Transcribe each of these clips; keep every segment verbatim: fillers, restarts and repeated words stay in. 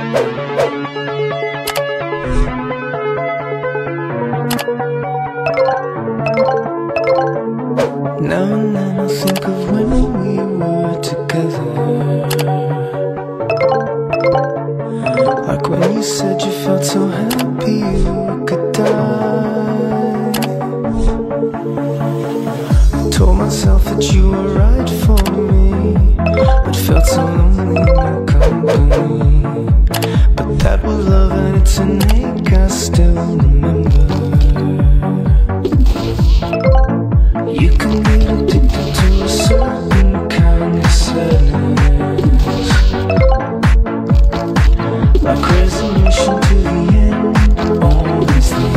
Now and then I think of when we were together, like when you said you felt so happy you could die. I told myself that you were right for me, but felt so lonely in your company. But that was love and it's an ache I still remember. You can get addicted to a certain kind of sadness, like resolution to the end, always the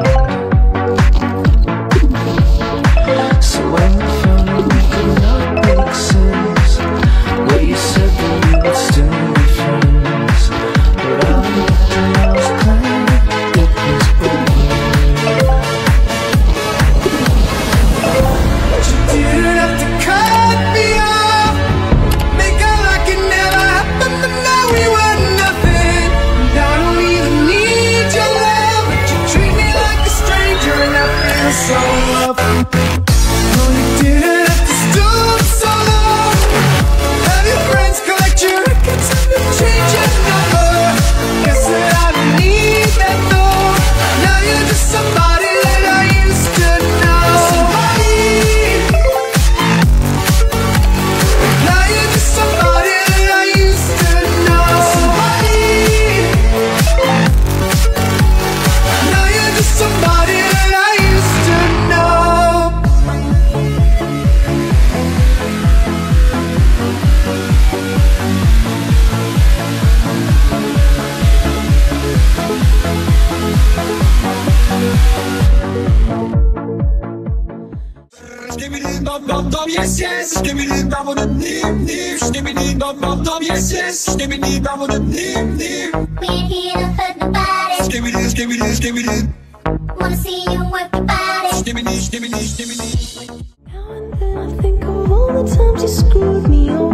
end. So when we found out we could not make sense, well you said that we would still be friends, but I looked and I was glad it was over. You didn't have to cut me off, make out like it never happened, but now we were nothing. And I don't even need your love, but you treat me like a stranger and I feel so loved. No, you didn't have to stoop so low, have your friends collect your records and then change your number. Guess that I don't need that though, now you're just somebody that I used to know. Somebody, now you're just somebody that I used to know. Somebody, now you're just somebody that I used to know. Dom dom dom yes yes, skibidi dom dom dim dim, skibidi dom dom dom yes yes, skibidi dom dom dim dim. We ain't here to hurt nobody. Skibidi skibidi skibidi, Wanna see you work your body. skibidi skibidi skibidi. Now and then I think of all the times you screwed me over.